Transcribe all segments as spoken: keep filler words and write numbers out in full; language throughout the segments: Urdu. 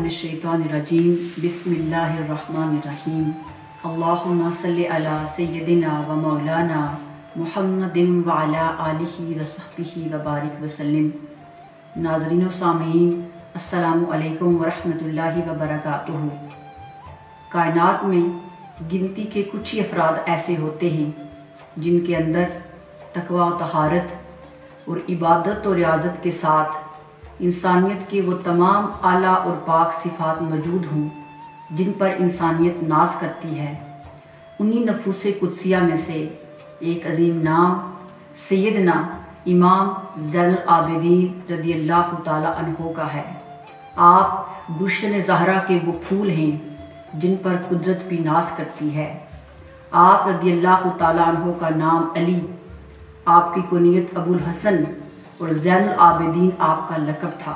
मिनश्शैतानिर्रजीम बिस्मिल्लाहिर्रहमानिर्रहीम अल्लाहुम्मा सल्लि अला सय्यदिना व मौलाना मुहम्मदिन व अला आलिहि व सहबिहि व बारिक वसल्लिम। नाज़रीन व सामीन, अस्सलामु अलैकुम व रहमतुल्लाहि व बरकातुहू। कायनात में गिनती के कुछ ही अफराद ऐसे होते हैं जिनके अंदर तकवा व तहारत और इबादत और रियाजत के साथ इंसानियत के वो तमाम आला और पाक सिफात मौजूद हों जिन पर इंसानियत नाज करती है। उन्हीं नफूस कुदसिया में से एक अजीम नाम सैयदना इमाम ज़ैनुल आबिदीन रदियल्लाहु ताला अन्हो का है। आप गुलशन ज़हरा के वो फूल हैं जिन पर कुदरत भी नाज करती है। आप रदियल्लाहु ताला अन्हो का नाम अली, आपकी कुनियत अबुल हसन और ज़ैनुल आबिदीन आपका लक़ब था।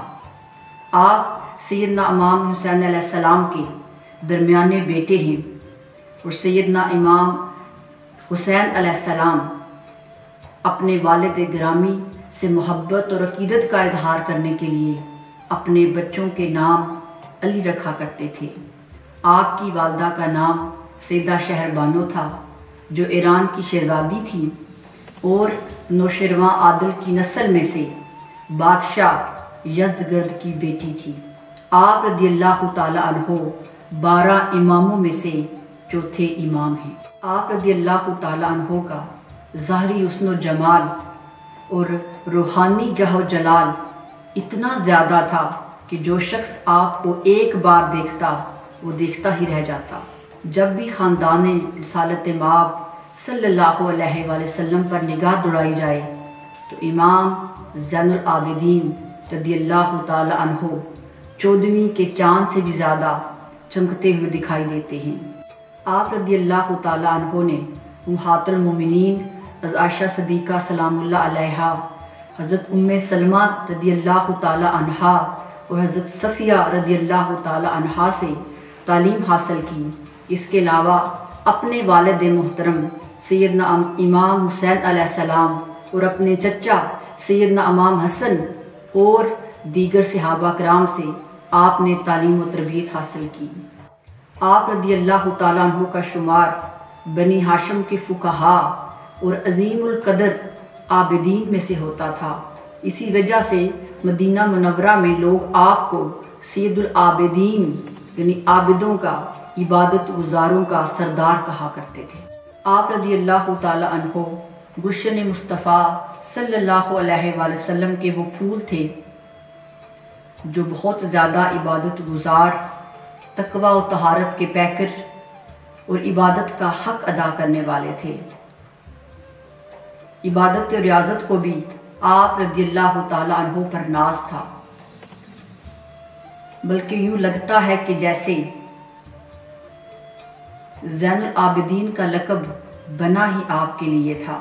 आप सैयदना इमाम हुसैन अलैहिस्सलाम के दरमियाने बेटे हैं और सैयदना इमाम हुसैन अलैहिस्सलाम अपने वालिद गिरामी से मोहब्बत और अकीदत का इजहार करने के लिए अपने बच्चों के नाम अली रखा करते थे। आपकी वालदा का नाम सैयदा शहरबानो था जो ईरान की शहजादी थी और नौशरवां आदिल की नस्ल में से बादशाह यज़दगर्द की बेटी थी। आप रदियल्लाहु ताला अन्हो बारह इमामों में से चौथे इमाम हैं। आप रदियल्लाहु ताला अन्हो का ज़ाहरी हुस्न जमाल और रूहानी जहो जलाल इतना ज़्यादा था कि जो शख्स आपको एक बार देखता वो देखता ही रह जाता। जब भी ख़ानदान रिसालत माब सल्लल्लाहु अलैहि वसल्लम पर निगाह दौड़ाई जाए तो इमाम ज़ैनुल आबिदीन रदियल्लाहु ताला अन्हो चौदहवीं के चाँद से भी ज़्यादा चमकते हुए दिखाई देते हैं। आप रदियल्लाहु ताला अन्हो ने उम्महातुल मोमिनीन आयशा सदीक़ा सलामुल्लाह अलैहा, हज़रत उम्मे सलमा रदियल्लाहु ताला अन्हा और हज़रत सफ़िया रदियल्लाहु ताला अन्हा से तालीम हासिल की। इसके अलावा अपने वालिद मोहतरम सैयदना इमाम हुसैन अलैहिस्सलाम और अपने चचा सैयदना इमाम हसन और दीगर सहाबा कराम से आपने तालीम व तरबियत हासिल की। आप रदियल्लाहु ताला अन्हु का शुमार बनी हाशिम के फुक़हा और अज़ीमुल क़दर आबिदीन में से होता था। इसी वजह से मदीना मुनव्वरा में लोग आपको सैयदुल आबिदीन यानी आबिदों का, इबादत गुजारों का सरदार कहा करते थे। आप रदियल्लाहु ताला अन्हो गुलशन मुस्तफ़ा सल्लल्लाहु अलैहि वसल्लम के वो फूल थे जो बहुत ज़्यादा इबादत गुजार, तकवा और तहारत के पैकर और इबादत का हक अदा करने वाले थे। इबादत और रियाजत को भी आप रदियल्लाहु ताला अन्हो पर नाज था, बल्कि यूँ लगता है कि जैसे ज़ैनुल आबिदीन का लक़ब बना ही आपके लिए था।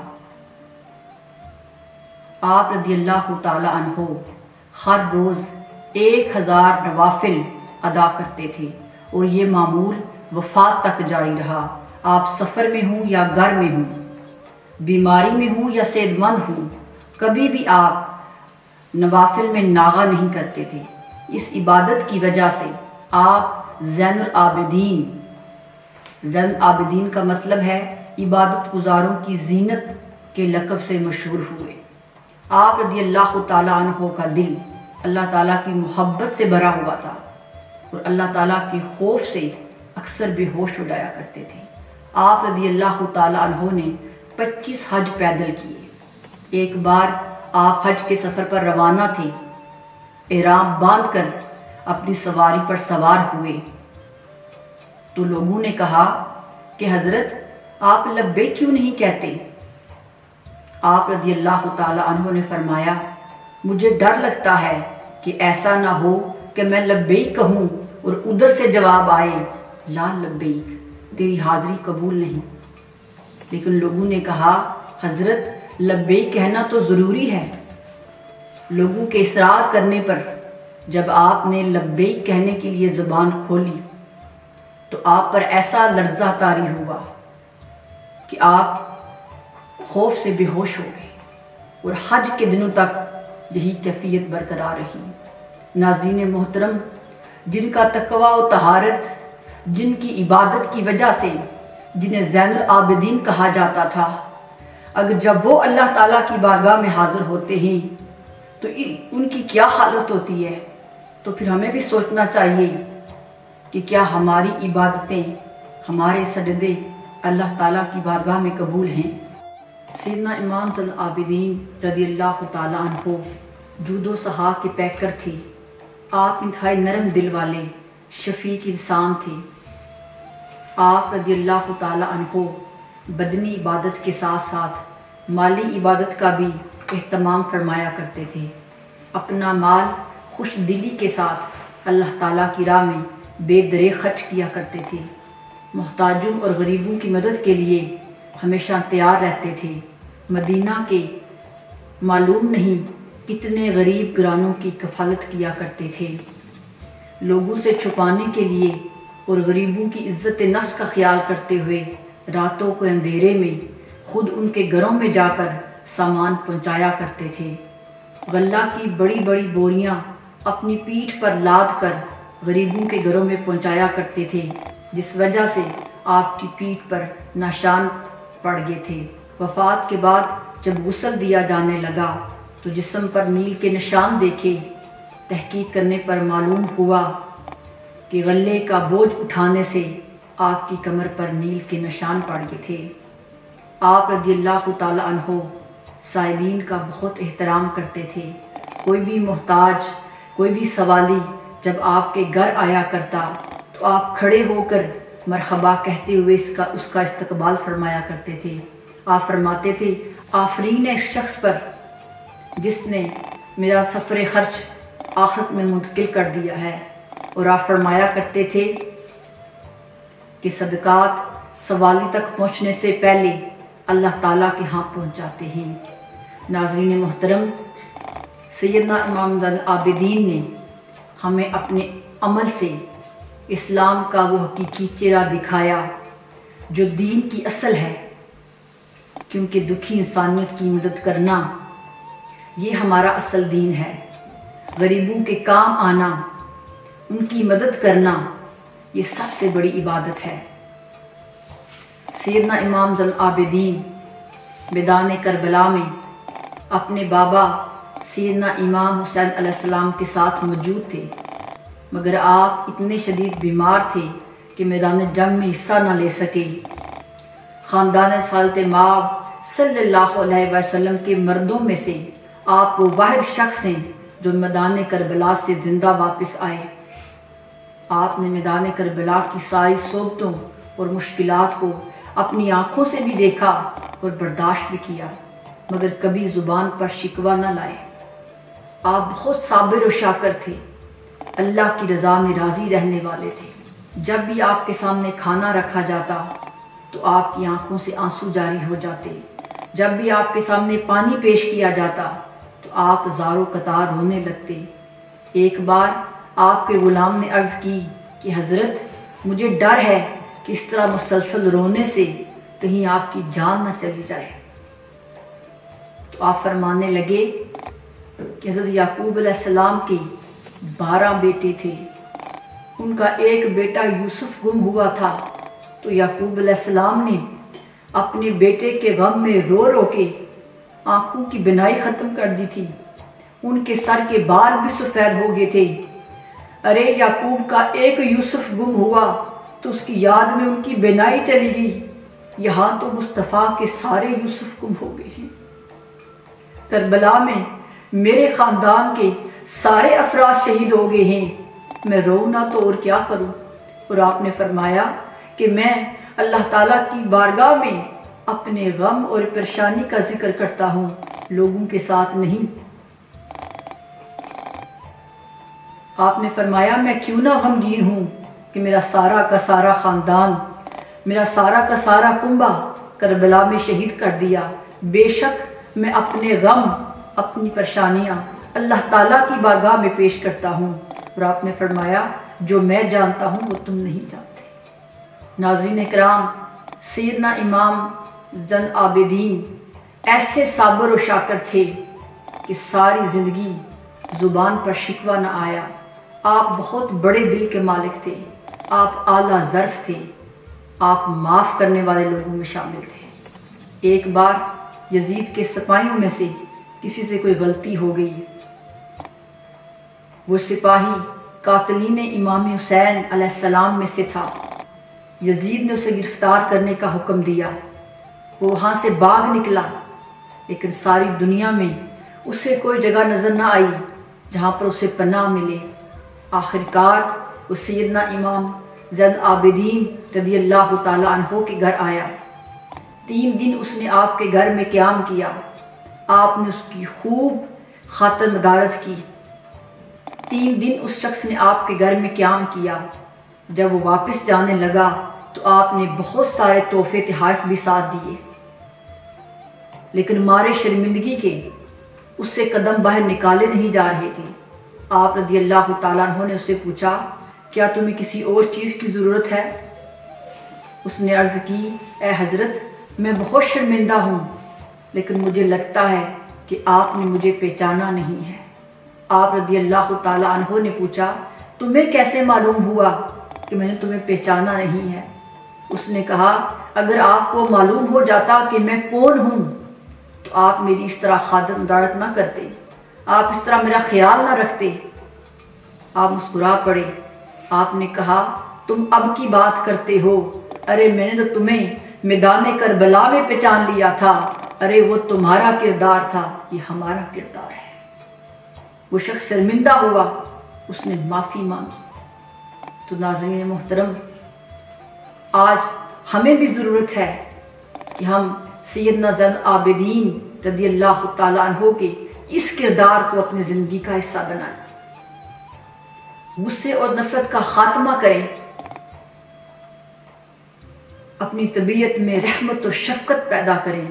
आप रदियल्लाहु ताला अन्हो हर रोज़ एक हज़ार नवाफिल अदा करते थे और ये मामूल वफ़ात तक जारी रहा। आप सफ़र में हों या घर में हों, बीमारी में हों या सेहतमंद हों, कभी भी आप नवाफिल में नागा नहीं करते थे। इस इबादत की वजह से आप ज़ैनुल आबिदीन, ज़ैनुल आबिदीन का मतलब है इबादत गुजारों की जीनत के लक़ब से मशहूर हुए। आप रदियल्लाहु ताला अन्हो का दिल अल्लाह ताला की मोहब्बत से भरा हुआ था और अल्लाह ताला के खौफ से अक्सर बेहोश हो जाया करते थे। आप रदियल्लाहु ताला अन्हो ने पच्चीस हज पैदल किए। एक बार आप हज के सफ़र पर रवाना थे, एहराम बांध कर अपनी सवारी पर सवार हुए तो लोगों ने कहा कि हज़रत आप लब्बैक क्यों नहीं कहते। आप रदियल्लाहु ताला अन्हो ने फरमाया, मुझे डर लगता है कि ऐसा ना हो कि मैं लब्बैक कहूँ और उधर से जवाब आए ला लब्बैक, तेरी हाज़िरी कबूल नहीं। लेकिन लोगों ने कहा, हज़रत लब्बैक कहना तो ज़रूरी है। लोगों के इसरार करने पर जब आपने लब्बैक कहने के लिए ज़ुबान खोली तो आप पर ऐसा लर्ज़ा तारी हुआ कि आप खौफ से बेहोश हो गए और हज के दिनों तक यही कैफियत बरकरार रही। नाज़रीन मोहतरम, جن کا تقوی و طہارت، جن کی عبادت کی وجہ سے جنہیں زین العابدین کہا جاتا تھا، اگر جب وہ اللہ تعالیٰ کی بارگاہ میں حاضر ہوتے ہیں تو ان کی کیا حالت ہوتی ہے، تو پھر ہمیں بھی سوچنا چاہیے کہ کیا ہماری عبادتیں، ہمارے سجدے اللہ تعالیٰ کی بارگاہ میں قبول ہیں۔ سیدنا امام زین العابدین رضی اللہ تعالیٰ عنہ جود و سخا کے پیکر تھے۔ آپ انتہائی نرم دل والے شفیق انسان تھے۔ آپ رضی اللہ تعالیٰ عنہ بدنی عبادت کے ساتھ ساتھ مالی عبادت کا بھی اہتمام فرمایا کرتے تھے۔ اپنا مال خوش دلی کے ساتھ اللہ تعالیٰ کی راہ میں بے دریغ خرچ کیا کرتے تھے۔ محتاجوں اور غریبوں کی مدد کے لیے ہمیشہ تیار رہتے تھے۔ مدینہ کے معلوم نہیں کتنے غریب گرانوں کی کفالت کیا کرتے تھے۔ لوگوں سے چھپانے کے لیے اور غریبوں کی عزت نفس کا خیال کرتے ہوئے راتوں کے اندھیرے میں خود ان کے گھروں میں جا کر سامان پہنچایا کرتے تھے۔ غلہ کی بڑی بڑی بوریاں اپنی پیٹھ پر لاد کر غریبوں کے گھروں میں پہنچایا کرتے تھے، جس وجہ سے آپ کی پیٹھ پر نشان پڑ گئے تھے۔ وفات کے بعد جب غسل دیا جانے لگا تو جسم پر نیل کے نشان دیکھے۔ تحقیق کرنے پر معلوم ہوا کہ غلے کا بوجھ اٹھانے سے آپ کی کمر پر نیل کے نشان پڑ گئے تھے۔ آپ رضی اللہ تعالی عنہ سائلین کا بہت احترام کرتے تھے۔ کوئی بھی محتاج، کوئی بھی سوالی جب آپ کے گھر آیا کرتا تو آپ کھڑے ہو کر مرحبا کہتے ہوئے اس کا اس کا استقبال فرمایا کرتے تھے۔ آپ فرماتے تھے، آفرین ہے اس شخص پر جس نے میرا سفر خرچ آخرت میں منتقل کر دیا ہے۔ اور آپ فرمایا کرتے تھے کہ صدقات سوالی تک پہنچنے سے پہلے اللہ تعالیٰ کے ہاں پہنچ جاتے ہیں۔ ناظرین محترم، سیدنا امام زین العابدین نے ہمیں اپنے عمل سے اسلام کا وہ حقیقی چہرہ دکھایا جو دین کی اصل ہے، کیونکہ دکھی انسانیت کی مدد کرنا یہ ہمارا اصل دین ہے۔ غریبوں کے کام آنا، ان کی مدد کرنا، یہ سب سے بڑی عبادت ہے۔ سیدنا امام زین العابدین میدان کربلا میں اپنے بابا سیدنا امام حسین علیہ السلام کے ساتھ موجود تھے، مگر آپ اتنے شدید بیمار تھے کہ میدان جنگ میں حصہ نہ لے سکے۔ خاندان سعادت مآب صلی اللہ علیہ وسلم کے مردوں میں سے آپ وہ واحد شخص ہیں جو میدان کربلا سے زندہ واپس آئے۔ آپ نے میدان کربلا کی ساری صعوبتوں اور مشکلات کو اپنی آنکھوں سے بھی دیکھا اور برداشت بھی کیا، مگر کبھی زبان پر شکوہ نہ لائے۔ آپ بہت صابر و شاکر تھے، اللہ کی رضا میں راضی رہنے والے تھے۔ جب بھی آپ کے سامنے کھانا رکھا جاتا تو آپ کی آنکھوں سے آنسو جاری ہو جاتے۔ جب بھی آپ کے سامنے پانی پیش کیا جاتا تو آپ زارو قطار رونے لگتے۔ ایک بار آپ کے غلام نے عرض کی کہ حضرت مجھے ڈر ہے کہ اس طرح مسلسل رونے سے کہیں آپ کی جان نہ چلی جائے۔ تو آپ فرمانے لگے کہ حضرت یعقوب علیہ السلام کے بارہ بیٹے تھے، ان کا ایک بیٹا یوسف گم ہوا تھا، تو یعقوب علیہ السلام نے اپنے بیٹے کے غم میں رو رو کے آنکھوں کی بینائی ختم کر دی تھی۔ ان کے سر کے بال بھی سفید ہو گئے تھے۔ ارے یعقوب کا ایک یوسف گم ہوا تو اس کی یاد میں ان کی بینائی چلی گئی، یہاں تو مصطفیٰ کے سارے یوسف گم ہو گئے ہیں۔ کربلا میں میرے خاندان کے سارے افراد شہید ہو گئے ہیں، میں رو نہ تو اور کیا کروں۔ اور آپ نے فرمایا کہ میں اللہ تعالیٰ کی بارگاہ میں اپنے غم اور پریشانی کا ذکر کرتا ہوں، لوگوں کے ساتھ نہیں۔ آپ نے فرمایا میں کیوں نہ غمگین ہوں کہ میرا سارا کا سارا خاندان، میرا سارا کا سارا کنبہ کربلا میں شہید کر دیا۔ بے شک میں اپنے غم، اپنی پریشانیاں اللہ تعالیٰ کی بارگاہ میں پیش کرتا ہوں۔ اور آپ نے فرمایا جو میں جانتا ہوں وہ تم نہیں جانتے۔ ناظرین کرام، سیدنا امام زین العابدین ایسے صابر و شاکر تھے کہ ساری زندگی زبان پر شکوہ نہ آیا۔ آپ بہت بڑے دل کے مالک تھے، آپ اعلیٰ ظرف تھے، آپ معاف کرنے والے لوگوں میں شامل تھے۔ ایک بار یزید کے سپاہیوں میں سے کسی سے کوئی غلطی ہو گئی، وہ سپاہی قاتلین امام حسین علیہ السلام میں سے تھا۔ یزید نے اسے گرفتار کرنے کا حکم دیا، وہ وہاں سے بھاگ نکلا، لیکن ساری دنیا میں اسے کوئی جگہ نظر نہ آئی جہاں پر اسے پناہ ملے۔ آخر کار وہ سیدنا امام زین العابدین رضی اللہ تعالیٰ عنہ کے گھر آیا۔ تین دن اس نے آپ کے گھر میں قیام کیا، آپ نے اس کی خوب خاطر مدارت کی۔ تین دن اس شخص نے آپ کے گھر میں قیام کیا۔ جب وہ واپس جانے لگا تو آپ نے بہت سارے تحفے تحائف بھی ساتھ دیے، لیکن مارے شرمندگی کے اس سے قدم باہر نکالے نہیں جا رہے تھے۔ آپ رضی اللہ تعالیٰ عنہ نے اس سے پوچھا، کیا تمہیں کسی اور چیز کی ضرورت ہے؟ اس نے عرض کی، اے حضرت، میں بہت شرمندہ ہوں، لیکن مجھے لگتا ہے کہ آپ نے مجھے پہچانا نہیں ہے۔ آپ رضی اللہ تعالیٰ عنہ نے پوچھا، تمہیں کیسے معلوم ہوا کہ میں نے تمہیں پہچانا نہیں ہے؟ اس نے کہا، اگر آپ کو معلوم ہو جاتا کہ میں کون ہوں تو آپ میری اس طرح خاطر مدارت نہ کرتے، آپ اس طرح میرا خیال نہ رکھتے۔ آپ مسکرا پڑے۔ آپ نے کہا، تم اب کی بات کرتے ہو؟ ارے میں نے تو تمہیں میدان کربلا میں پہچان لیا تھا، ارے وہ تمہارا کردار تھا، یہ ہمارا کردار ہے۔ وہ شخص شرمندہ ہوا، اس نے معافی مانگی۔ تو ناظرین محترم، آج ہمیں بھی ضرورت ہے کہ ہم سیدنا زین العابدین رضی اللہ تعالیٰ عنہ کے اس کردار کو اپنی زندگی کا حصہ بنائیں، غصے اور نفرت کا خاتمہ کریں، اپنی طبیعت میں رحمت و شفقت پیدا کریں،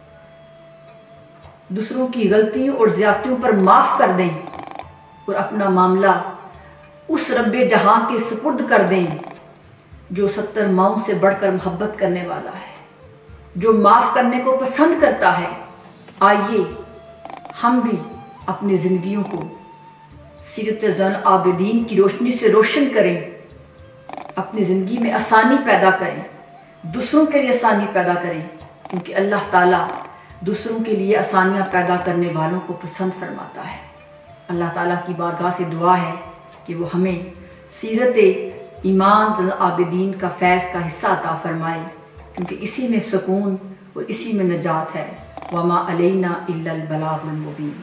دوسروں کی غلطیوں اور زیادتیوں پر معاف کر دیں اور اپنا معاملہ اس رب جہاں کے سپرد کر دیں جو ستر ماؤں سے بڑھ کر محبت کرنے والا ہے، جو معاف کرنے کو پسند کرتا ہے۔ آئیے ہم بھی اپنی زندگیوں کو سیرت زین العابدین کی روشنی سے روشن کریں، اپنی زندگی میں آسانی پیدا کریں، دوسروں کے لیے آسانی پیدا کریں، کیونکہ اللہ تعالیٰ دوسروں کے لیے آسانیاں پیدا کرنے والوں کو پسند فرماتا ہے۔ اللہ تعالیٰ کی بارگاہ سے دعا ہے کہ وہ ہمیں سیرت امام زین العابدین کا فیض کا حصہ عطا فرمائے، کیونکہ اسی میں سکون اور اسی میں نجات ہے۔ وما علینا الا البلاغ المبین۔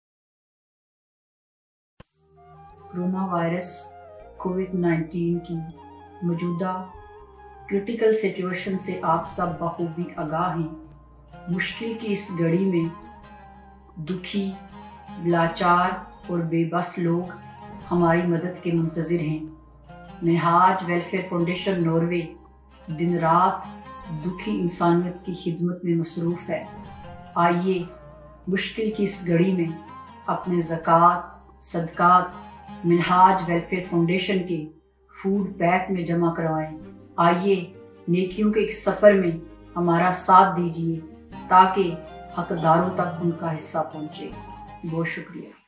کرونا وائرس کووڈ نائنٹین کی موجودہ کرٹیکل سچویشن سے آپ سب بخوبی آگاہ ہیں۔ مشکل کی اس گھڑی میں دکھی، لاچار اور بے بس لوگ ہماری مدد کے منتظر ہیں۔ منہاج ویلفیئر فاؤنڈیشن ناروے دن رات دکھی انسانیت کی خدمت میں مصروف ہے۔ آئیے مشکل کی اس گھڑی میں اپنے زکوٰۃ، صدقات منہاج ویلفیئر فاؤنڈیشن کے فوڈ بینک میں جمع کروائیں۔ آئیے نیکیوں کے ایک سفر میں ہمارا ساتھ دیجیے تاکہ حقداروں تک ان کا حصہ پہنچے۔ بہت شکریہ۔